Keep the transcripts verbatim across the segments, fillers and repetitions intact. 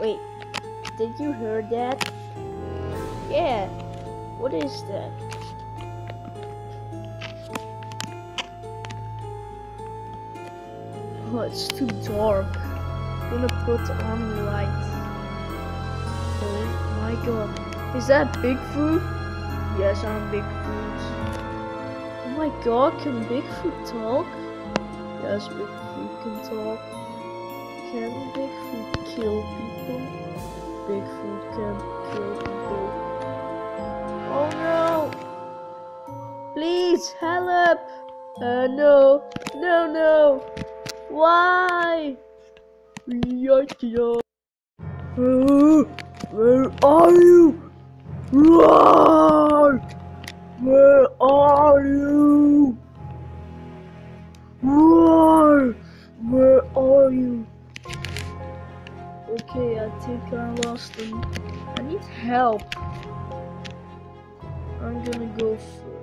Wait, did you hear that? Yeah, what is that? Oh, it's too dark. I'm gonna put on the light. Oh my god, is that Bigfoot? Yes, I'm Bigfoot. Oh my god, can Bigfoot talk? Yes, Bigfoot can talk. Can Bigfoot kill people? Bigfoot can kill people. Oh no! Please, help! Uh, no, no, no! Why? Uh, where are you? Run! Where are you? Run! Where are you? Okay, I think I lost him. I need help. I'm gonna go for.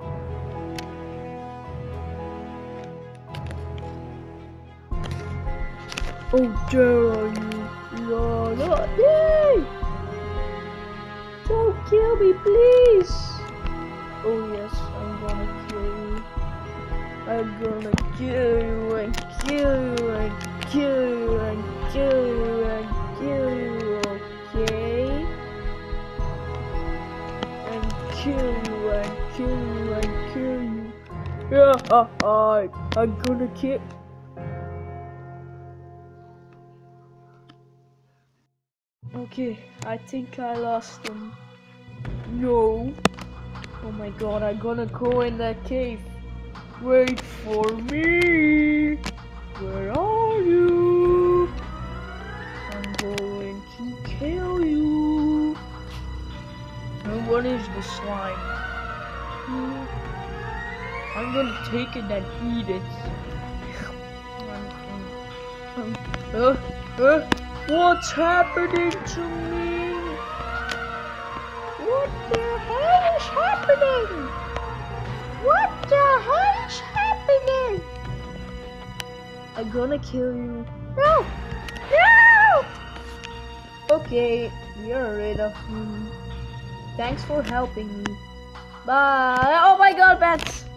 Oh, there are you. La, la, yay! Don't kill me, please! Oh yes, I'm gonna kill you. I'm gonna kill you and kill you and kill you and kill you and kill you, okay? And kill you and kill you and kill you. Yeah, I, I'm gonna kill. Okay, I think I lost him. No. Oh my god, I'm gonna go in that cave. Wait for me. Where are you? I'm going to kill you. And what is the slime? I'm gonna take it and eat it. Uh, uh, what's happening to me? What the hell is happening? What the hell is happening? I'm gonna kill you. No! No! Okay, you're rid of me. Thanks for helping me. Bye. Oh my god, bats!